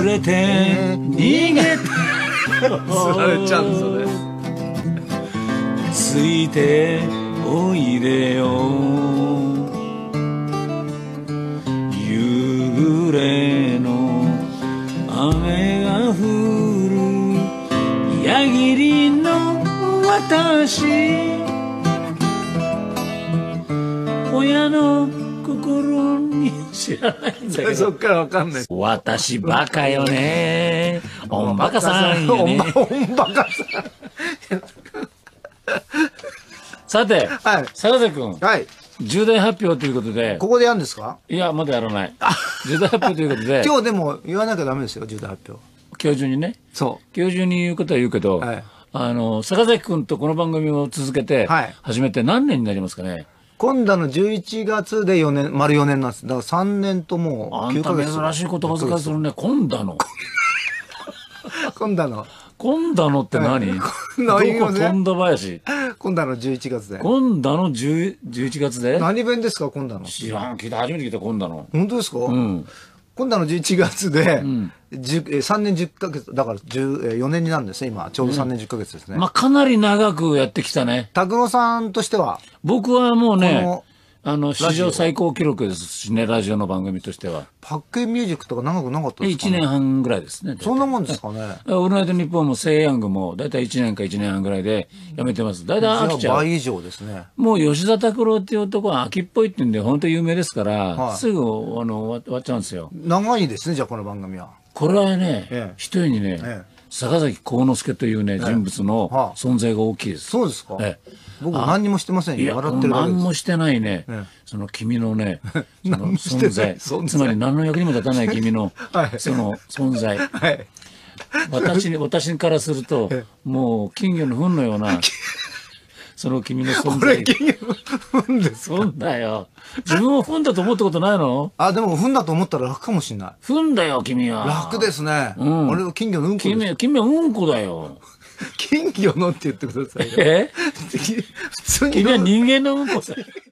揺れて逃げてつられちゃうんですよね。 ついておいでよ夕暮れの雨が降る矢切の私親の心に知らないんだけどそっからわかんない。 私バカよねおんバカさんよねおんバカさて、 さん。はい。 坂崎君、 はい。 重大発表ということで、 ここでやるんですか？ いや、まだやらない。重大発表ということで、 今日でも言わなきゃダメですよ、重大発表。 今日中にね、 そ今日中に言うことは言うけど、 はい坂崎君とこの番組を続けて、 はい始めて何年になりますかね。 今度の11月で4年、丸4年なんです。だから3年ともう9 あんたヶ月。 珍しい言葉遣いするね。今度の。 今度の、 今度のって何？ 今度どこ言いません富田林。 今度の11月で。 今度の11月で何弁ですか、今度の。 知らん。初めて聞いた今度の。 本当ですか？ うん。 今度の11月で、 ん 3年10ヶ月、だから4年になるんですね、今。ちょうど3年10ヶ月ですね。 まあ、かなり長くやってきたね。 拓郎さんとしては、 僕はもうね、 この史上最高記録ですしね、ラジオの番組としては。 パッケンミュージックとか長くなかったですか 1 ね？ 年半ぐらいですね。 そんなもんですかね。 オールナイトニッポンもセイヤングもだいたい1年か1年半ぐらいでやめてます。だいたい飽きちゃう。 じゃあ倍以上ですね。 もう吉田拓郎っていう男は秋っぽいって言うんで本当有名ですから、 はいすぐ終わっちゃうんですよ。 長いですね、じゃあこの番組は。 これはね、 ええ一重にね、 ええ坂崎幸之助というね、人物のはあ存在が大きいです。 そうですか？ え僕何にもしてませんよ。 いや、 笑ってるだけです。 何もしてないね、 ええその君のね、その何もしてない存在存在つまり何の役にも立たない君の、 はいその存在。 はい。 私からすると、もう金魚の糞のような、その君の存これ、 在。 金魚です。 そうだよ。自分を糞だと思ったことないの？ あ、でも、踏んだと思ったら楽かもしれない。 糞だよ、君は。 楽ですね。 ん俺は金魚のうんこです。 君はうんこだよ。 金魚のって言ってくださいよ。 え普通に君は人間のうんこだよ。